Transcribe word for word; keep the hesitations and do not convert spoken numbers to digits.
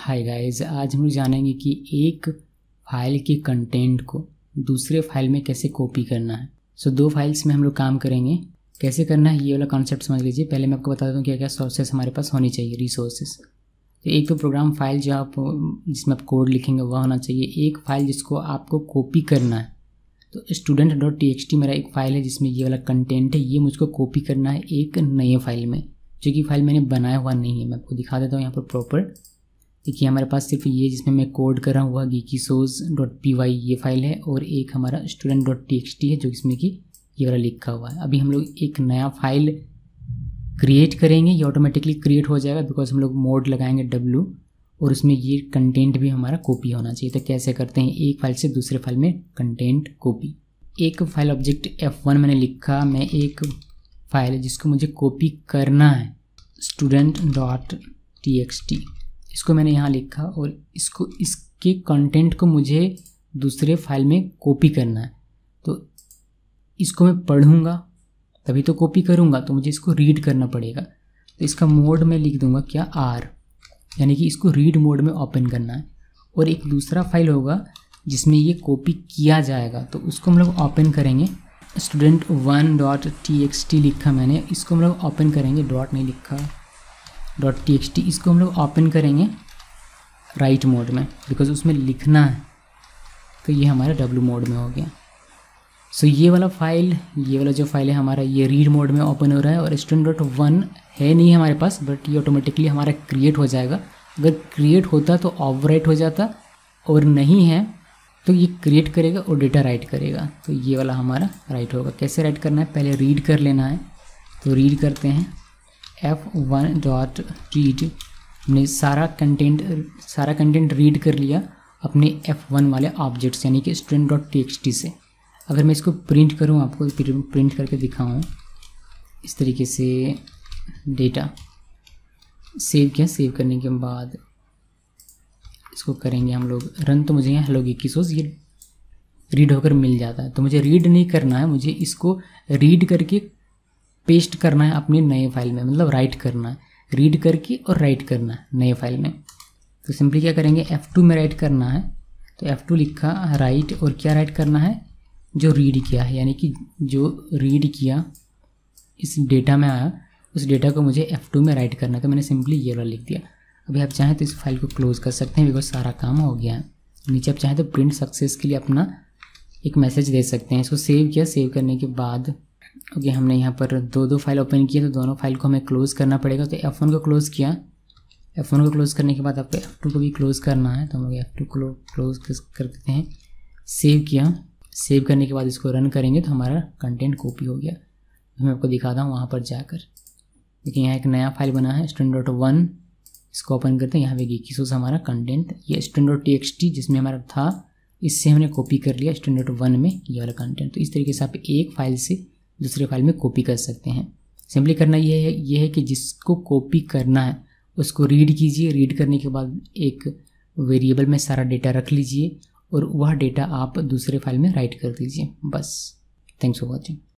Hi guys, आज हम लोग जानेंगे कि एक फाइल के कंटेंट को दूसरे फाइल में कैसे कॉपी करना है। सो so, दो फाइल्स में हम लोग काम करेंगे। कैसे करना है ये वाला कॉन्सेप्ट समझ लीजिए। पहले मैं आपको बता देता हूँ क्या क्या सोर्सेस हमारे पास होनी चाहिए, रिसोर्सेस। तो एक तो प्रोग्राम फाइल जो आप जिसमें आप कोड लिखेंगे वह होना चाहिए। एक फाइल जिसको आपको कॉपी करना है, तो student dot T X T मेरा एक फ़ाइल है जिसमें ये वाला कंटेंट है। ये मुझको कॉपी करना है एक नए फाइल में, जो कि फाइल मैंने बनाया हुआ नहीं है। मैं आपको दिखा देता हूँ यहाँ पर प्रॉपर। देखिए हमारे पास सिर्फ ये जिसमें मैं कोड कर रहा हूँ वह geekysauce डॉट पी वाई ये फाइल है, और एक हमारा student dot T X T है जो इसमें कि ये वाला लिखा हुआ है। अभी हम लोग एक नया फाइल क्रिएट करेंगे, ये ऑटोमेटिकली क्रिएट हो जाएगा बिकॉज हम लोग मोड लगाएंगे डब्ल्यू, और उसमें ये कंटेंट भी हमारा कॉपी होना चाहिए। तो कैसे करते हैं एक फाइल से दूसरे फाइल में कंटेंट कॉपी। एक फाइल ऑब्जेक्ट एफ वन मैंने लिखा, मैं एक फाइल जिसको मुझे कॉपी करना है student dot T X T, इसको मैंने यहाँ लिखा, और इसको इसके कंटेंट को मुझे दूसरे फाइल में कॉपी करना है। तो इसको मैं पढ़ूँगा तभी तो कॉपी करूँगा, तो मुझे इसको रीड करना पड़ेगा। तो इसका मोड में लिख दूँगा क्या, आर, यानी कि इसको रीड मोड में ओपन करना है। और एक दूसरा फाइल होगा जिसमें ये कॉपी किया जाएगा, तो उसको हम लोग ओपन करेंगे। Student one dot T X T लिखा मैंने, इसको हम लोग ओपन करेंगे, डॉट नहीं लिखा, डॉट टी एक्स टी, इसको हम लोग ओपन करेंगे राइट मोड में बिकॉज उसमें लिखना है। तो ये हमारा डब्ल्यू मोड में हो गया। सो so, ये वाला फाइल ये वाला जो फाइल है हमारा ये रीड मोड में ओपन हो रहा है, और स्टूडेंट डॉट वन है नहीं हमारे पास, बट ये ऑटोमेटिकली हमारा क्रिएट हो जाएगा। अगर क्रिएट होता तो ओवरराइट हो जाता, और नहीं है तो ये क्रिएट करेगा और डेटा राइट करेगा। तो ये वाला हमारा राइट होगा। कैसे राइट करना है, पहले रीड कर लेना है। तो रीड करते हैं एफ वन डॉट रीड। हमने सारा कंटेंट सारा कंटेंट रीड कर लिया अपने एफ वन वाले ऑब्जेक्ट्स यानी कि student dot T X T से। अगर मैं इसको प्रिंट करूँ, आपको प्रिंट करके दिखाऊँ, इस तरीके से डेटा सेव किया। सेव करने के बाद इसको करेंगे हम लोग रन, तो मुझे यहाँ हेलो geekysauce ये रीड होकर मिल जाता है। तो मुझे रीड नहीं करना है, मुझे इसको रीड करके पेस्ट करना है अपने नए फाइल में, मतलब राइट करना है, रीड करके और राइट करना है नए फाइल में। तो सिंपली क्या करेंगे, एफ टू में राइट करना है। तो एफ टू लिखा राइट, और क्या राइट करना है, जो रीड किया है, यानी कि जो रीड किया इस डेटा में आया उस डेटा को मुझे एफ टू में राइट करना है। तो मैंने सिंपली ये वाला लिख दिया। अभी आप चाहें तो इस फाइल को क्लोज कर सकते हैं बिकॉज सारा काम हो गया है। नीचे आप चाहें तो प्रिंट सक्सेस के लिए अपना एक मैसेज दे सकते हैं। इसको सेव किया। सेव करने के बाद ओके, हमने यहाँ पर दो दो फाइल ओपन किया, तो दोनों फाइल को हमें क्लोज करना पड़ेगा। तो एफ वन को क्लोज किया। एफ वन को क्लोज करने के बाद आपको एफ टू को भी क्लोज करना है, तो हम लोग एफ टू को क्लोज कर देते हैं। सेव किया। सेव करने के बाद इसको रन करेंगे तो हमारा कंटेंट कॉपी हो गया। मैं आपको दिखाता हूँ वहाँ पर जाकर। देखिए यहाँ एक नया फाइल बना है स्टूडेंट डॉट वन, इसको ओपन करते हैं। यहाँ पे geekysauce हमारा कंटेंट, ये student dot T X T जिसमें हमारा था, इससे हमने कॉपी कर लिया स्टूडेंट डॉट वन में ये वाला कंटेंट। तो इस तरीके से आप एक फाइल से दूसरे फाइल में कॉपी कर सकते हैं। सिंपली करना ये है ये है कि जिसको कॉपी करना है उसको रीड कीजिए। रीड करने के बाद एक वेरिएबल में सारा डेटा रख लीजिए, और वह डेटा आप दूसरे फाइल में राइट कर दीजिए। बस। Thanks for watching.